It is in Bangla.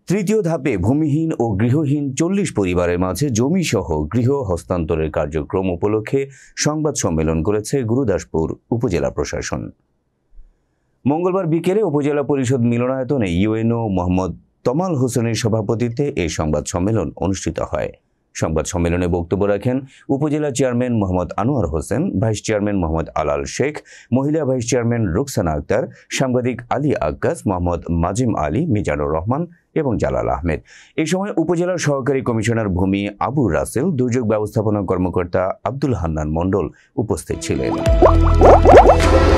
তৃতীয় ধাপে ভূমিহীন ও গৃহহীন ৪০ পরিবারের মাঝে জমিসহ গৃহ হস্তান্তরের কার্যক্রম উপলক্ষে সংবাদ সম্মেলন করেছে গুরুদাসপুর উপজেলা প্রশাসন। মঙ্গলবার বিকেলে উপজেলা পরিষদ মিলনায়তনে ইউএনও মোহাম্মদ তমাল হোসেনের সভাপতিত্বে এই সংবাদ সম্মেলন অনুষ্ঠিত হয়। সংবাদ সম্মেলনে বক্তব্য রাখেন উপজেলা chairman Mohammad Anwar Hossain, vice chairman Mohammad Alal Sheikh, মহিলা ভাইস চেয়ারম্যান রুকসানা আক্তার, সাংবাদিক আলী আক্কাস, মোহাম্মদ মাজিম আলী, মিজানুর রহমান এবং জালাল আহমেদ। এই সময় উপজেলার সহকারী কমিশনার ভূমি আবু রাসেল, দুর্যোগ ব্যবস্থাপনা কর্মকর্তা আব্দুল হান্নান মণ্ডল উপস্থিত ছিলেন।